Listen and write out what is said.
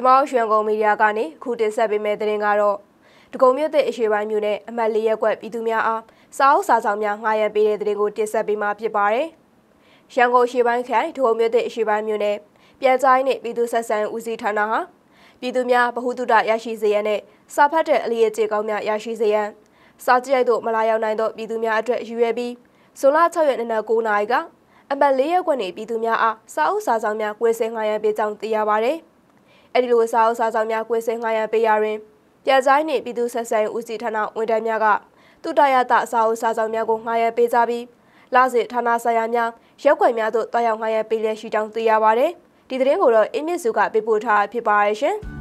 ကျမတို့ရွှေကုန်းမီဒီယာကနေခုတင်ဆက်ပေးမယ့်သတင်းကတော့ဒဂုံမြို့တဲ့အရှေ့ပိုင်းမြို့နယ်အမှတ်၄ရပ်ကွက်ပြည်သူများအားစားအုပ်စာဆောင်များငှားရမ်းပေးတဲ့သတင်းကိုတင်ဆက်ပေးမှာဖြစ်ပါတယ်။ရန်ကုန်အရှေ့ပိုင်းခရိုင်ဒဂုံမြို့တဲ့အရှေ့ပိုင်းမြို့နယ်ပြန်ကြားရေးနှင့်ပြည်သူ့ဆက်ဆံဦးစီးဌာနဟာပြည်သူများဗဟုသုတရရှိစေရန်နဲ့စာဖတ်တဲ့အလျက်ကြေကောင်းများရရှိစေရန်စာကြည့်ရိုက်သို့မလာရောက်နိုင်သောပြည်သူများအတွက်ရည်ရွယ်ပြီးဇွန်လ6ရက်နေ့နက်9:00နာရီကအမှတ်၄ရပ်ကွက်နေပြည်သူများအားစားအုပ်စာဆောင်များကွယ်ဆငှားရမ်းပေးကြောင်းသိရပါတယ်။အဲဒီလိုစားအုပ်စာဆောင်များကွယ်ဆငှားရမ်းပေးရတွင်ပြန်ကြားရေးနှင့်ပြည်သူ့ဆက်ဆံဦးစီးဌာနဝန်ထမ်းများကတုတရတစားအုပ်စာဆောင်များကိုငှားရမ်းပေးကြပြီးလစဉ်ဌာနဆိုင်ရာများရက်ွက်များသို့တွားရောက်ငှားရမ်းပေးလျက်ရှိကြောင်းသိရပါတယ်။ဒီသတင်းကိုတော့အင်းမြင့်စုကပေးပို့ထားဖြစ်ပါရဲ့ရှင်။